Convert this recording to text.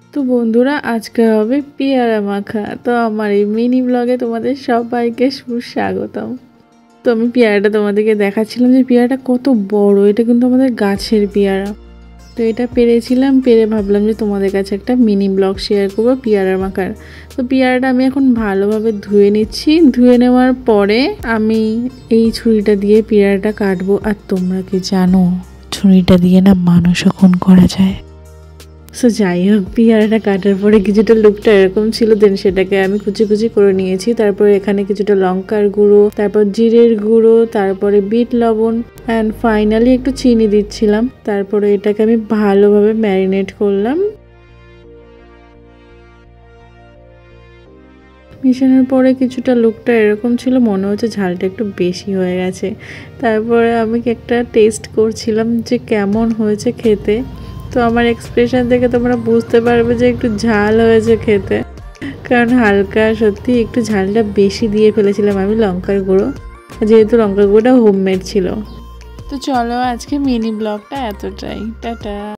তো বন্ধুরা আজকে হবে পেয়ারা মাখা। তো আমার এই মিনি ব্লগে তোমাদের সবাইকে সুস্বাগতম। তো আমি পেয়ারাটা তোমাদেরকে দেখাচ্ছিলাম যে পেয়ারাটা কত বড়, এটা কিন্তু আমাদের গাছের পেয়ারা। তো এটা পেরেছিলাম, পেরে ভাবলাম যে তোমাদের কাছে একটা মিনি ব্লগ শেয়ার করবো পেয়ারা মাখার। তো পেয়ারাটা আমি এখন ভালোভাবে ধুয়ে নিচ্ছি। ধুয়ে নেওয়ার পরে আমি এই ছুরিটা দিয়ে পেয়ারাটা কাটবো। আর তোমরা কি জানো ছুরিটা দিয়ে না মানুষও খুন করা যায়। সো যাই হোক, পেয়ারাটা কাটার পরে কিছুটা লুকটা এরকম ছিল, দেন সেটাকে আমি কুচি কুচি করে নিয়েছি। তারপরে এখানে কিছুটা লঙ্কার গুঁড়ো, তারপর জিরের গুঁড়ো, তারপরে বিট লবণ অ্যান্ড ফাইনালি একটু চিনি দিচ্ছিলাম। তারপরে এটাকে আমি ভালোভাবে ম্যারিনেট করলাম। মিশানোর পরে কিছুটা লুকটা এরকম ছিল, মনে হচ্ছে ঝালটা একটু বেশি হয়ে গেছে। তারপরে আমি একটা টেস্ট করছিলাম যে কেমন হয়েছে খেতে। তো আমার এক্সপ্রেশন দেখে তোমরা বুঝতে পারবে যে একটু ঝাল হয়েছে খেতে, কারণ হালকা সত্যি একটু ঝালটা বেশি দিয়ে ফেলেছিলাম আমি লঙ্কার গুঁড়ো, যেহেতু লঙ্কার গুঁড়োটা হোমমেড ছিল। তো চলো আজকে মিনি ব্লগটা এতটাই, টাটা।